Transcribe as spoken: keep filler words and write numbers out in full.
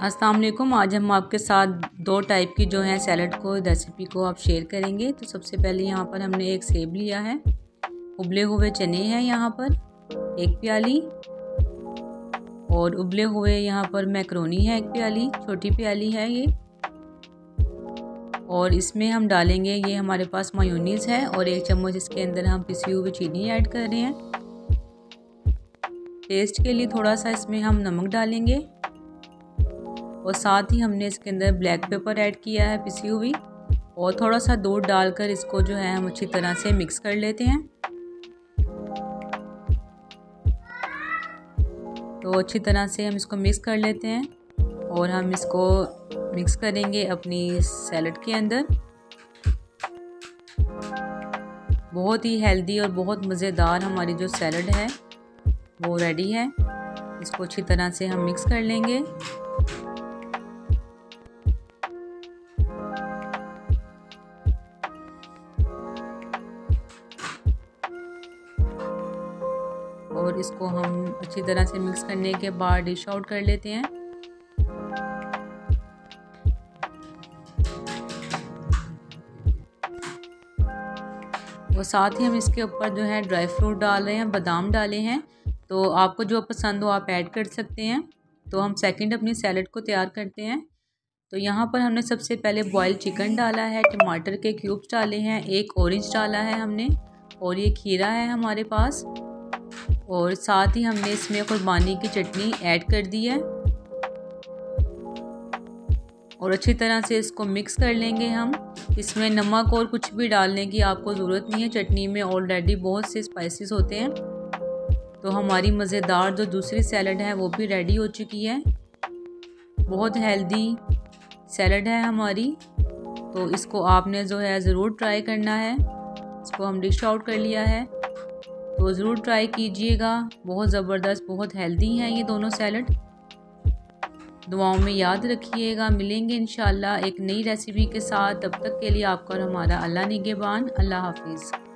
अस्सलाम वालेकुम। आज हम आपके साथ दो टाइप की जो है सैलड को रेसिपी को आप शेयर करेंगे। तो सबसे पहले यहाँ पर हमने एक सेब लिया है, उबले हुए चने हैं यहाँ पर एक प्याली, और उबले हुए यहाँ पर मैक्रोनी है एक प्याली, छोटी प्याली है ये। और इसमें हम डालेंगे, ये हमारे पास मायोनीज़ है और एक चम्मच इसके अंदर हम पिसी हुई चीनी ऐड कर रहे हैं। टेस्ट के लिए थोड़ा सा इसमें हम नमक डालेंगे और साथ ही हमने इसके अंदर ब्लैक पेपर ऐड किया है पिसी हुई, और थोड़ा सा दूध डालकर इसको जो है हम अच्छी तरह से मिक्स कर लेते हैं। तो अच्छी तरह से हम इसको मिक्स कर लेते हैं और हम इसको मिक्स करेंगे अपनी सैलड के अंदर। बहुत ही हेल्दी और बहुत मज़ेदार हमारी जो सैलड है वो रेडी है। इसको अच्छी तरह से हम मिक्स कर लेंगे। और इसको हम अच्छी तरह से मिक्स करने के बाद डिश आउट कर लेते हैं। और साथ ही हम इसके ऊपर जो है ड्राई फ्रूट डाल रहे हैं, बादाम डाले हैं। तो आपको जो पसंद हो आप ऐड कर सकते हैं। तो हम सेकंड अपनी सैलड को तैयार करते हैं। तो यहाँ पर हमने सबसे पहले बॉइल्ड चिकन डाला है, टमाटर के क्यूब्स डाले हैं, एक ऑरेंज डाला है हमने, और ये खीरा है हमारे पास, और साथ ही हमने इसमें कुर्बानी की चटनी ऐड कर दी है। और अच्छी तरह से इसको मिक्स कर लेंगे हम। इसमें नमक और कुछ भी डालने की आपको ज़रूरत नहीं है, चटनी में ऑलरेडी बहुत से स्पाइसेस होते हैं। तो हमारी मज़ेदार जो दूसरी सैलड है वो भी रेडी हो चुकी है। बहुत हेल्दी सैलड है हमारी, तो इसको आपने जो है ज़रूर ट्राई करना है। इसको हम डिश आउट कर लिया है, तो ज़रूर ट्राई कीजिएगा। बहुत ज़बरदस्त, बहुत हेल्दी हैं ये दोनों सैलड। दुआओं में याद रखिएगा। मिलेंगे इंशाल्लाह एक नई रेसिपी के साथ। तब तक के लिए आपका और हमारा अल्लाह निगहबान। अल्लाह हाफिज़।